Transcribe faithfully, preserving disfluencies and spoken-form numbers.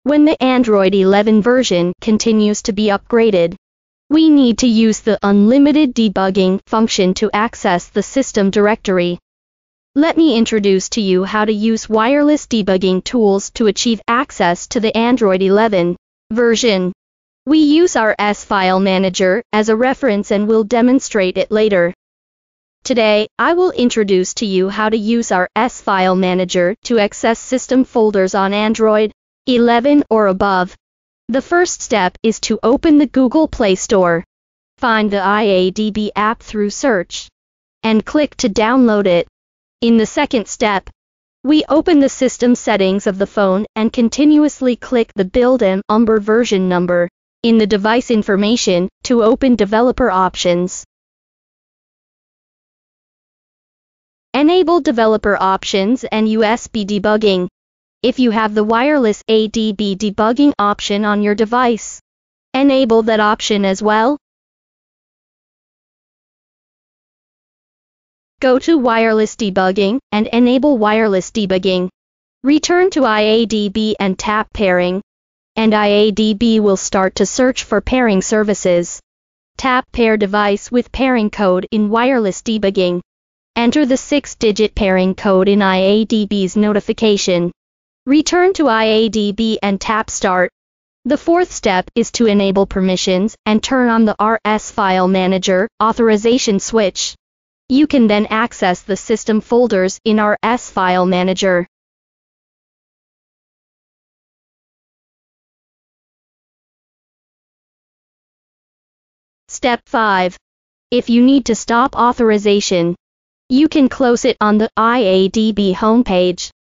When the Android eleven version continues to be upgraded, we need to use the unlimited debugging function to access the system directory. Let me introduce to you how to use wireless debugging tools to achieve access to the Android eleven version. We use our S File Manager as a reference and will demonstrate it later. Today, I will introduce to you how to use our S File Manager to access system folders on Android eleven or above. The first step is to open the Google Play Store. Find the iAdb app through search, and click to download it. In the second step, we open the system settings of the phone and continuously click the build and umber version number in the device information to open developer options. Enable developer options and U S B debugging. If you have the wireless A D B debugging option on your device, enable that option as well. Go to Wireless Debugging and enable Wireless Debugging. Return to iAdb and tap Pairing, and iAdb will start to search for pairing services. Tap Pair Device with Pairing Code in Wireless Debugging. Enter the six-digit pairing code in iAdb's notification. Return to iAdb and tap Start. The fourth step is to enable permissions and turn on the R S File Manager authorization switch. You can then access the system folders in our S File Manager. Step five. If you need to stop authorization, you can close it on the iAdb homepage.